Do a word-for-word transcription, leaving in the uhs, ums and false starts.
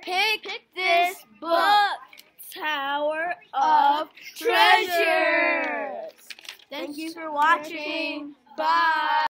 pick this book, Tower of Treasures. Thank you for watching. Bye.